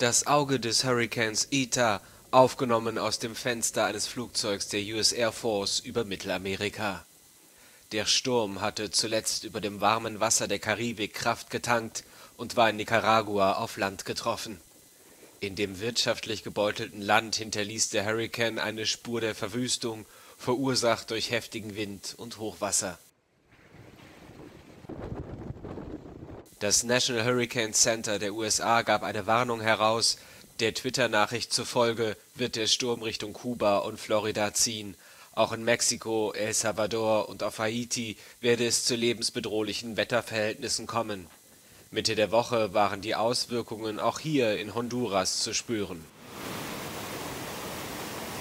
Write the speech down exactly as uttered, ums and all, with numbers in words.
Das Auge des Hurrikans Eta, aufgenommen aus dem Fenster eines Flugzeugs der U S Air Force über Mittelamerika. Der Sturm hatte zuletzt über dem warmen Wasser der Karibik Kraft getankt und war in Nicaragua auf Land getroffen. In dem wirtschaftlich gebeutelten Land hinterließ der Hurrikan eine Spur der Verwüstung, verursacht durch heftigen Wind und Hochwasser. Das National Hurricane Center der U S A gab eine Warnung heraus, der Twitter-Nachricht zufolge wird der Sturm Richtung Kuba und Florida ziehen. Auch in Mexiko, El Salvador und auf Haiti werde es zu lebensbedrohlichen Wetterverhältnissen kommen. Mitte der Woche waren die Auswirkungen auch hier in Honduras zu spüren